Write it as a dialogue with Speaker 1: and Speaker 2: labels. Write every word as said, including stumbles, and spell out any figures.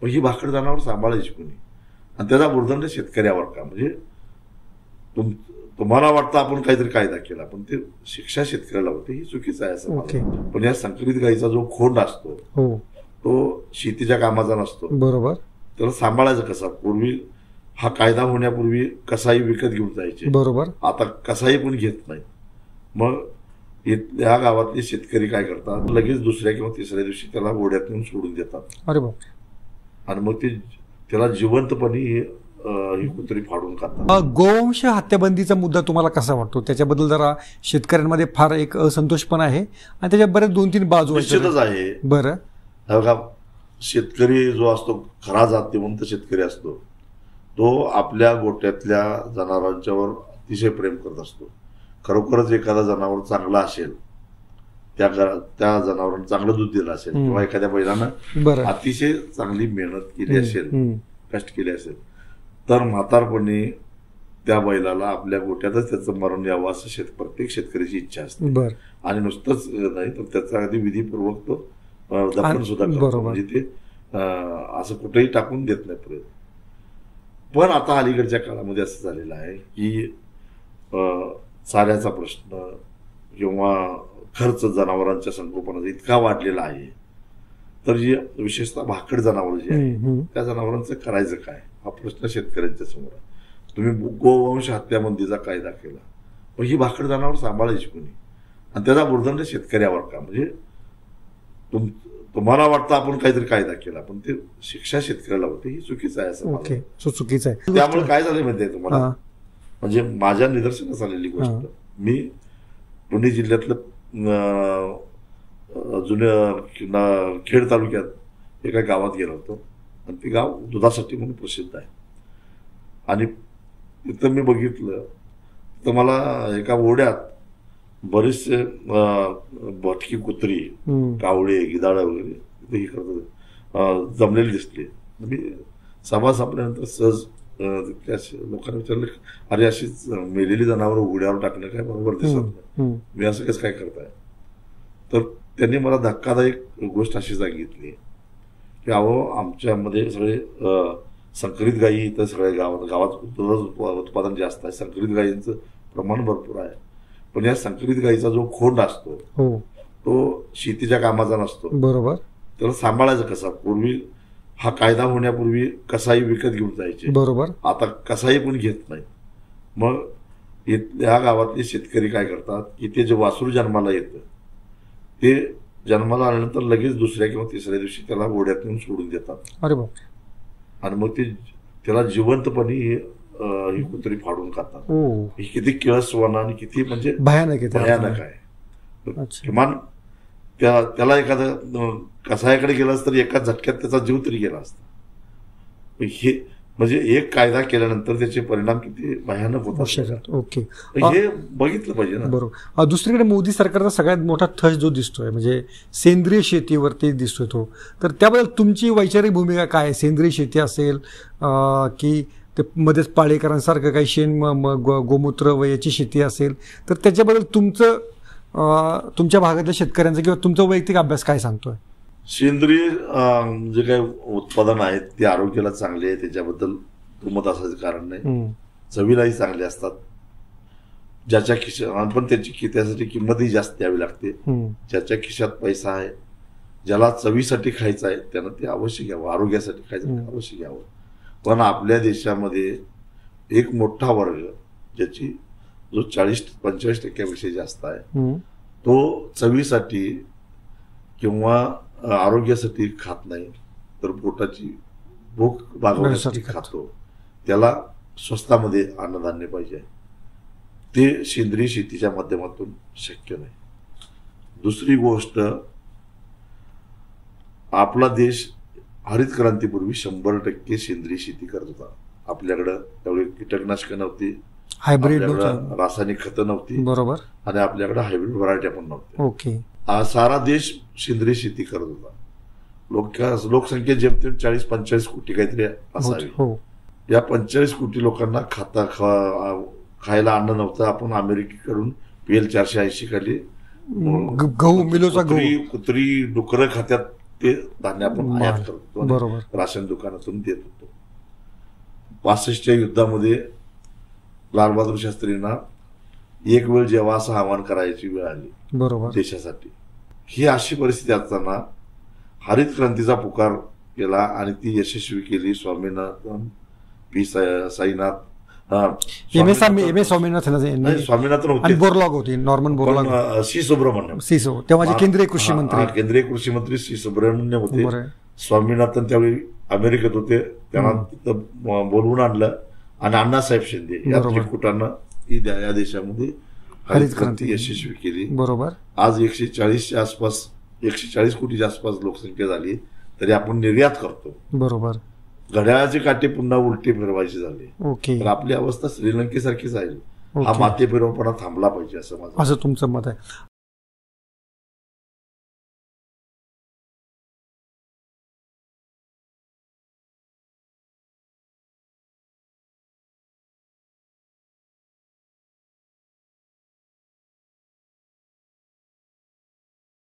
Speaker 1: पण ही भाकड जनावर सांभाळायची कोणी, आणि त्याचा भुर्दंड शेतकऱ्यावर का? म्हणजे तुम तुम्हाला वाटतं आपण काहीतरी कायदा केला, पण ते शिक्षा शेतकऱ्याला होते, ही चुकीचं आहे असं मला. पण या संकरित गाईचा जो खोंड असतो तो शेतीच्या कामाचा नसतो.
Speaker 2: बरोबर.
Speaker 1: त्याला सांभाळायचं कसा? पूर्वी हा कायदा होण्यापूर्वी कसाई विकत घेऊन जायचे.
Speaker 2: बरोबर.
Speaker 1: आता कसाई पण घेत नाही. मग या गावातले शेतकरी काय करतात, लगेच दुसऱ्या किंवा तिसऱ्या दिवशी त्याला गोड्यात नेऊन सोडून देतात.
Speaker 2: अरे बाप.
Speaker 1: आणि मग ते त्याला जिवंतपणे ही कुत्री फाडून खातात.
Speaker 2: गोवंश हत्याबंदीचा मुद्दा तुम्हाला कसा वाटतो? त्याच्याबद्दल जरा शेतकऱ्यांमध्ये फार एक असंतोष पण आहे आणि त्याच्या बरेच दोन तीन बाजू
Speaker 1: निश्चितच आहे.
Speaker 2: बरं,
Speaker 1: बघा, शेतकरी जो असतो, खरा जातीवंत शेतकरी असतो, तो आपल्या गोट्यातल्या जनावरांच्यावर अतिशय प्रेम करत असतो. खरोखरच एखादा जनावर चांगला असेल, त्या त्या जनावरांना चांगलं दूध दिलं असेल, किंवा एखाद्या बैलानं अतिशय चांगली मेहनत केली असेल, कष्ट केले असेल, तर म्हातारपणी त्या बैलाला आपल्या गोट्यातच त्याचं मरण यावं असं शेत प्रत्येक शेतकऱ्याची इच्छा असते. आणि नुसतंच नाही तर त्याचा अगदी विधीपूर्वक तो दफन सुद्धा करतो. म्हणजे ते असं कुठेही टाकून देत नाही प्रयत्न. पण आता अलीकडच्या काळामध्ये असं झालेलं आहे की चाऱ्याचा प्रश्न किंवा खर्च जनावरांच्या संगोपनाचा इतका वाढलेला आहे, तर जी विशेषतः भाकड जनावर जी आहे त्या जनावरांचं करायचं काय हा प्रश्न शेतकऱ्यांच्या समोर आहे. तुम्ही गोवंश हत्याबंदीचा कायदा केला, पण ही भाकड जनावर सांभाळायची कोणी, आणि त्याचा भुर्दंड शेतकऱ्यावर का? म्हणजे तुम तुम्हाला वाटतं आपण काहीतरी कायदा केला, पण ते शिक्षा शेतकऱ्याला होते, ही चुकीचं आहे असं मला.
Speaker 2: चुकीचं आहे.
Speaker 1: त्यामुळे काय झालं माहिती आहे तुम्हाला? म्हणजे माझ्या निदर्शनास आलेली गोष्ट, मी पुणे जिल्ह्यातलं जुन्या खेड तालुक्यात एका गावात गेलो होतो, आणि ते गाव दुधासाठी म्हणून प्रसिद्ध आहे. आणि तिथं मी बघितलं तर मला एका ओढ्यात बरेचसे भटकी कुत्री, कावळे, गिधाड वगैरे हे करत जमलेले दिसले. मी सभा संपल्यानंतर सहज तिथल्या लोकांना विचारलं, अरे अशीच मेलेली जनावर उघड्यावर टाकणं काय बरोबर दिसत नाही, मी असं कसं काय करताय? तर त्यांनी मला धक्कादायक गोष्ट अशी सांगितली की अहो, आमच्यामध्ये सगळे संकरित गायी, इथं सगळ्या गावात गावात उत्पादन जास्त आहे, संकरित गायींचं प्रमाण भरपूर आहे, पण या संकरित गायीचा जो खोंड असतो तो शेतीच्या कामाचा नसतो.
Speaker 2: बरोबर.
Speaker 1: त्याला सांभाळायचं कसा? पूर्वी हा कायदा होण्यापूर्वी कसाई विकत घेऊन जायचे.
Speaker 2: बरोबर.
Speaker 1: आता कसाई पण घेत नाही. मग या गावातले शेतकरी काय करतात की ते जे वासरू जन्माला येतं ते जन्माला आल्यानंतर लगेच दुसऱ्या किंवा तिसऱ्या दिवशी त्याला गोड्यात नेऊन सोडून देतात.
Speaker 2: अरे बाप. आणि
Speaker 1: मग ते त्याला जिवंतपणे ही कुत्री फाडून खातात. ही किती किळसवाना आणि किती म्हणजे
Speaker 2: भयानक
Speaker 1: भयानक आहे. किमान त्या त्याला एखादं कसायाकडे गेलास तर एका झटक्यात त्याचा जीव तरी गेला असता. हे म्हणजे एक कायदा केल्यानंतर त्याचे परिणाम किती भयानक होतात.
Speaker 2: ओके,
Speaker 1: हे बघितलं पाहिजे ना.
Speaker 2: बरोबर. दुसरीकडे मोदी सरकारचा सगळ्यात मोठा थस जो दिसतोय म्हणजे सेंद्रिय शेतीवरती दिसतोय तो, तर त्याबद्दल तुमची वैचारिक भूमिका काय आहे? सेंद्रिय शेती असेल की ते मध्येच पाळेकरांसारखं काही शेण गोमूत्र व याची शेती असेल, तर त्याच्याबद्दल तुमचं तुमच्या भागातल्या शेतकऱ्यांचा किंवा तुमचा वैयक्तिक अभ्यास काय सांगतोय?
Speaker 1: सेंद्रिय जे काही उत्पादन आहेत ते आरोग्याला चांगले आहे, त्याच्याबद्दल दुमत असायचं कारण नाही. चवीलाही चांगले असतात. ज्याच्या खिशात पण त्याची त्यासाठी किंमतही जास्त द्यावी लागते. ज्याच्या खिशात पैसा आहे, ज्याला चवीसाठी खायचं आहे त्यानं ते अवश्य घ्यावं, आरोग्यासाठी खायचं अवश्य घ्यावं. पण आपल्या देशामध्ये एक मोठा वर्ग ज्याची जो चाळीस पंचेचाळीस टक्क्यापेक्षा जास्त आहे तो चवीसाठी किंवा आरोग्यासाठी खात नाही, तर पोटाची भूक भागवण्यासाठी खातो. त्याला स्वस्तामध्ये अन्नधान्य पाहिजे, ते सेंद्रिय शेतीच्या माध्यमातून शक्य नाही. दुसरी गोष्ट, आपला देश हरित क्रांतीपूर्वी शंभर टक्के सेंद्रिय शेती करत होता. आपल्याकडं तेवढी कीटकनाशकं नव्हती,
Speaker 2: हायब्रिड
Speaker 1: रासायनिक खतं नव्हती.
Speaker 2: बरोबर.
Speaker 1: आणि आपल्याकडे हायब्रिड व्हरायट्या पण नव्हत्या.
Speaker 2: ओके.
Speaker 1: सारा देश सेंद्रिय शेती करत होता. लोक लोकसंख्या जेमतेम चाळीस पंचेचाळीस कोटी काहीतरी असावी. या पंचेचाळीस कोटी लोकांना खाता खायला अन्न नव्हतं. आपण अमेरिकेकडून पीएल चारशे ऐंशी खाली
Speaker 2: गहू मिलोचा गहू
Speaker 1: कुत्री डुकरं खात्यात ते धान्य आपण
Speaker 2: माल.
Speaker 1: आयात करतो आणि
Speaker 2: बरोबर.
Speaker 1: राशन दुकानातून देत होतो. पासष्टच्या युद्धामध्ये लालबहादूर शास्त्रींना एक वेळ जेव्हा असं आव्हान करायची वेळ आली
Speaker 2: बरोबर.
Speaker 1: देशासाठी, ही अशी परिस्थिती असताना हरित क्रांतीचा पुकार केला आणि ती यशस्वी केली. स्वामीनाथन, पी सा- साईनाथ, हा,
Speaker 2: M S
Speaker 1: Swaminathan-
Speaker 2: M S Swaminathan
Speaker 1: नाही, स्वामीनाथन
Speaker 2: आणि
Speaker 1: होते,
Speaker 2: बोरलॉग होती, नॉर्मन बोरलॉग,
Speaker 1: पण, अ, सी सुब्रमण्यम
Speaker 2: सिसो तेव्हाचे केंद्रीय कृषी
Speaker 1: हा,
Speaker 2: मंत्री.
Speaker 1: हा, केंद्रीय कृषी मंत्री सी सुब्रमण्यम होते.
Speaker 2: बरं.
Speaker 1: स्वामीनाथन त्यावेळी अमेरिकेत होते, त्यांना तिथं अ, बोलवून आणलं आणि अण्णासाहेब शिंदे या
Speaker 2: बरोबर.
Speaker 1: त्रिकुटानं ही द्या- या देशामध्ये
Speaker 2: हरित
Speaker 1: हरित
Speaker 2: क्रांती
Speaker 1: क्रांती यशस्वी केली.
Speaker 2: बरोबर.
Speaker 1: आज एकशे चाळीसच्या आसपास एकशे चाळीस कोटीच्या आसपास लोकसंख्या झाली, तरी आपण निर्यात करतो.
Speaker 2: बरोबर.
Speaker 1: घड्याळाचे काटे पुन्हा उलटे फिरवायचे झाले,
Speaker 2: ओके.
Speaker 1: तर आपली अवस्था श्रीलंकेसारखीच आहे. हा
Speaker 2: ओके.
Speaker 1: माते फिरवपणा थांबला पाहिजे असं माझं.
Speaker 2: असं तुमचं मत आहे.